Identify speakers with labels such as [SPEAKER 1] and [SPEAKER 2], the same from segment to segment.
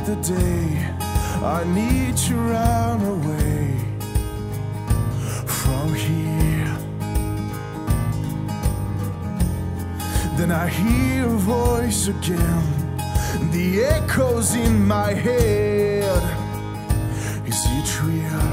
[SPEAKER 1] the day I need to run away from here. Then I hear a voice again, the echoes in my head. Is it real?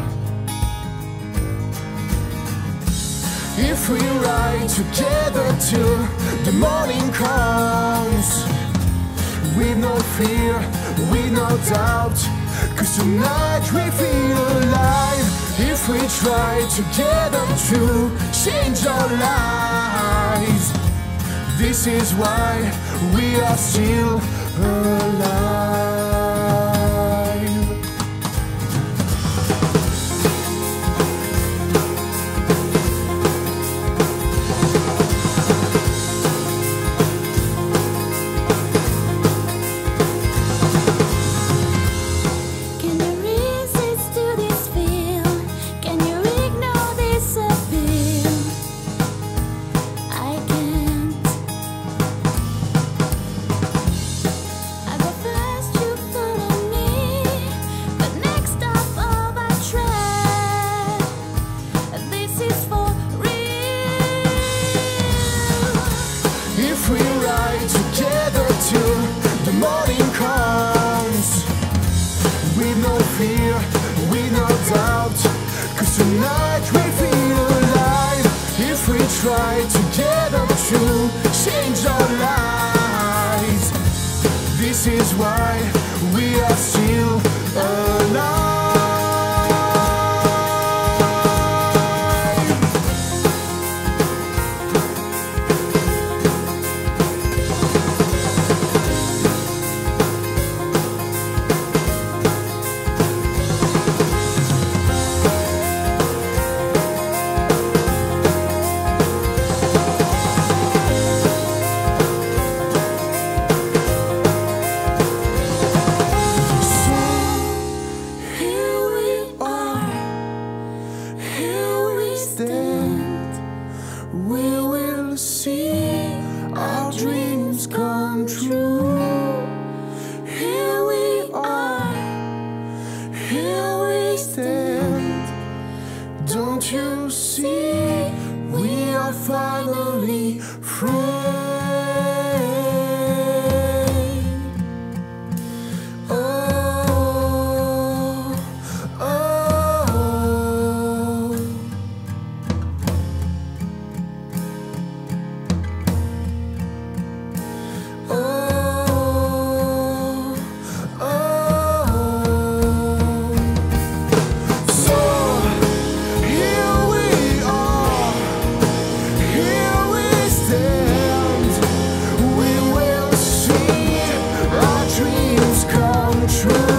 [SPEAKER 1] If we ride together till the morning comes, with no fear, with no doubt, 'cause tonight we feel alive. If we try together to change our lives, this is why we are still alive. If we ride together till the morning comes, with no fear, with no doubt, 'cause tonight we feel alive. If we try together to change our lives, this is why we are still alive. We will see our dreams come true. Here we are, here we stand. Don't you see, we are finally free. True.